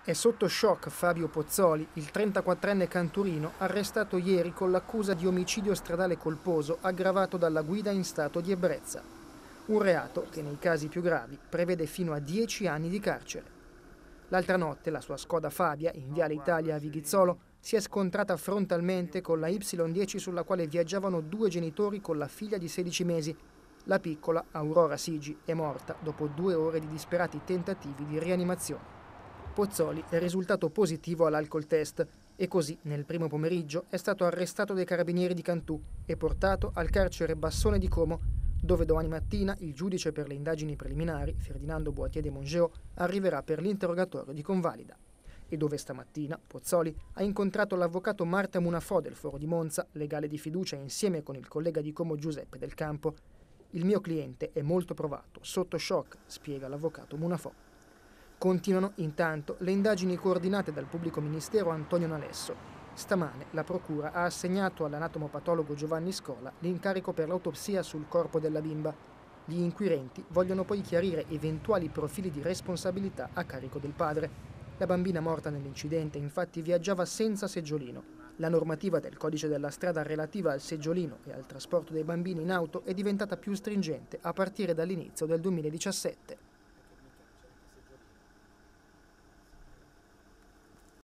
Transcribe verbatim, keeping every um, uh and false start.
È sotto shock Fabio Pozzoli, il trentaquattrenne canturino arrestato ieri con l'accusa di omicidio stradale colposo aggravato dalla guida in stato di ebbrezza. Un reato che nei casi più gravi prevede fino a dieci anni di carcere. L'altra notte la sua Skoda Fabia, in Viale Italia a Vighizzolo, si è scontrata frontalmente con la Y dieci sulla quale viaggiavano due genitori con la figlia di sedici mesi. La piccola, Aurora Sigi, è morta dopo due ore di disperati tentativi di rianimazione. Pozzoli è risultato positivo all'alcol test e così, nel primo pomeriggio, è stato arrestato dai carabinieri di Cantù e portato al carcere Bassone di Como, dove domani mattina il giudice per le indagini preliminari, Ferdinando Boitier de Mongeau, arriverà per l'interrogatorio di convalida. E dove stamattina Pozzoli ha incontrato l'avvocato Marta Munafò del Foro di Monza, legale di fiducia insieme con il collega di Como Giuseppe Del Campo. Il mio cliente è molto provato, sotto shock, spiega l'avvocato Munafò. Continuano intanto le indagini coordinate dal pubblico ministero Antonio Nalesso. Stamane la procura ha assegnato all'anatomopatologo Giovanni Scola l'incarico per l'autopsia sul corpo della bimba. Gli inquirenti vogliono poi chiarire eventuali profili di responsabilità a carico del padre. La bambina morta nell'incidente infatti viaggiava senza seggiolino. La normativa del codice della strada relativa al seggiolino e al trasporto dei bambini in auto è diventata più stringente a partire dall'inizio del duemiladiciassette.